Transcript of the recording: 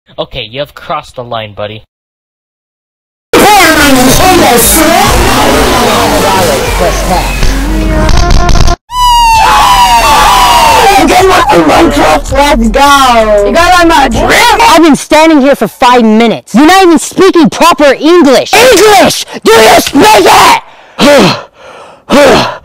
Okay, you have crossed the line, buddy. Let's go! You got my drink? I've been standing here for 5 minutes. You're not even speaking proper English! English! Do you speak it?